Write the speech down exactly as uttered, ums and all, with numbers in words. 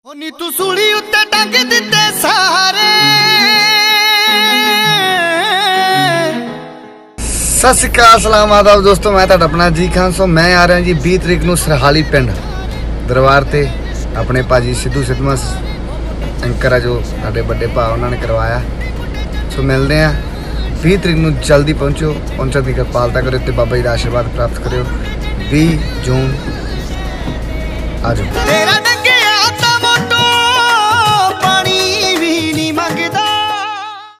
ਨੀ ਤੂੰ ਸੂਲੀ ਉੱਤੇ ਟੰਗ ਦਿੱਤੇ ਸਾਰੇ। ਸਤਿ ਸ਼੍ਰੀ ਅਕਾਲ, ਸਲਾਮ ਆਦਾਬ ਦੋਸਤੋ, मैं ਤੁਹਾਡਾ अपना जी खान। सो मैं आ रहा जी बीस तरीक ਨੂੰ ਸਰਹਾਲੀ ਪਿੰਡ ਦਰਬਾਰ ਤੇ ਆਪਣੇ ਭਾਜੀ ਸਿੱਧੂ ਸਿੱਧਮਸ ਐਂਕਰ ਆ ਜੋ ਸਾਡੇ ਵੱਡੇ ਭਾ ਉਹਨਾਂ ਨੇ ਕਰਵਾਇਆ। ਸੋ ਮਿਲਦੇ ਆ बीस तरीक ਨੂੰ, ਜਲਦੀ ਪਹੁੰਚੋ, ਪਹੁੰਚਣ ਦੀ ਕਿਰਪਾਲਤਾ ਕਰਿਓ ਤੇ ਬਾਬਾ ਜੀ ਦਾ ਆਸ਼ੀਰਵਾਦ ਪ੍ਰਾਪਤ ਕਰਿਓ। बीस जून आ जाओ।